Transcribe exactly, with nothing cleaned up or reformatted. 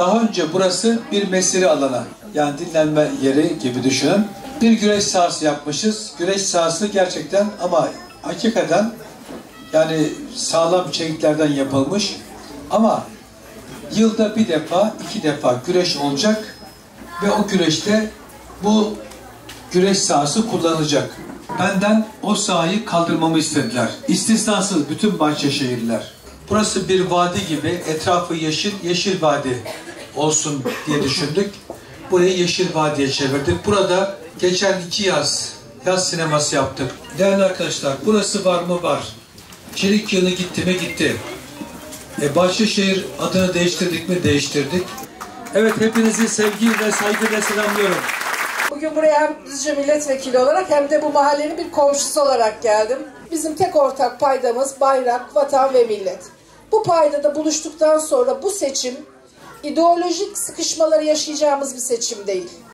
Daha önce burası bir mesire alanı, yani dinlenme yeri gibi düşünün. Bir güreş sahası yapmışız. Güreş sahası gerçekten ama hakikaten yani sağlam çeliklerden yapılmış. Ama yılda bir defa, iki defa güreş olacak ve o güreşte bu güreş sahası kullanılacak. Benden o sahayı kaldırmamı istediler. İstisnasız bütün Bahçeşehirliler. Burası bir vadi gibi, etrafı yeşil, yeşil vadi olsun diye düşündük. Burayı Yeşil Vadi'ye çevirdik. Burada geçen iki yaz, yaz sineması yaptık. Değerli arkadaşlar, burası var mı? Var. Çelik yılı gitti mi? Gitti. E, Bahçeşehir adını değiştirdik mi? Değiştirdik. Evet, hepinizi sevgiyle, saygıyla selamlıyorum. Bugün buraya hem Düzce milletvekili olarak hem de bu mahallenin bir komşusu olarak geldim. Bizim tek ortak paydamız bayrak, vatan ve millet. Bu paydada buluştuktan sonra bu seçim ideolojik sıkışmaları yaşayacağımız bir seçim değil.